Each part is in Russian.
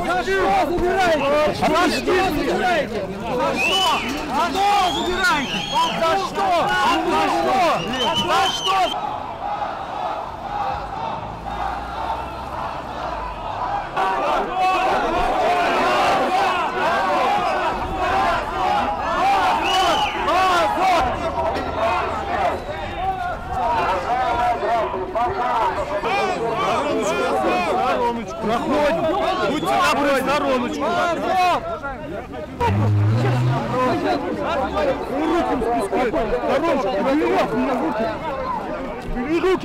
За что забираете? За что забираете? За что? А что забираете? За что? За что? За что? Проходим. Будьте добры, стороночку. Руки спускай. Стороночку. Наверх меня руки. Бери руки.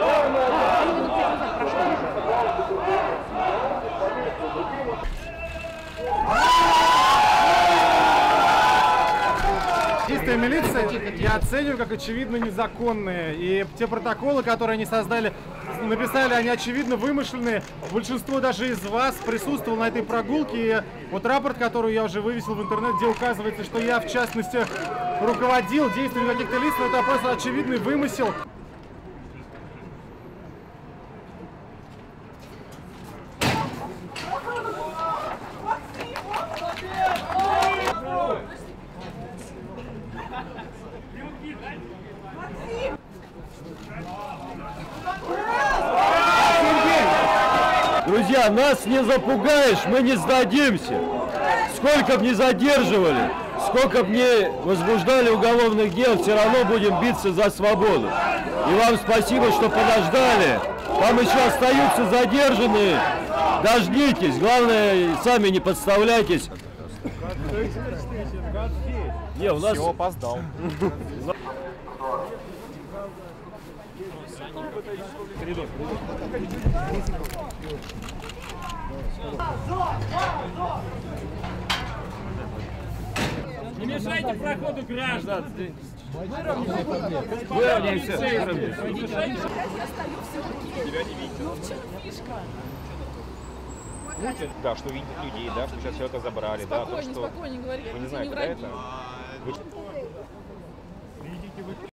Действия милиции я оцениваю как очевидно незаконные. И те протоколы, которые они создали, написали, они очевидно вымышленные. Большинство даже из вас присутствовало на этой прогулке. И вот рапорт, который я уже вывесил в интернет, где указывается, что я в частности руководил действиями каких-то лиц, но это просто очевидный вымысел. Друзья, нас не запугаешь, мы не сдадимся. Сколько бы ни задерживали, сколько бы ни возбуждали уголовных дел, все равно будем биться за свободу. И вам спасибо, что подождали. Там еще остаются задержанные. Дождитесь, главное, сами не подставляйтесь. Не, у нас... Все, опоздал. Коридор. Не мешайте проходу граждан. Выровняйся. Я стою все-таки. Тебя не видел. Ну в чем фишка? Да, что видят людей, да, что сейчас все это забрали, да, то, что... Спокойнее говори, Вы не не знаете, да, враги. это?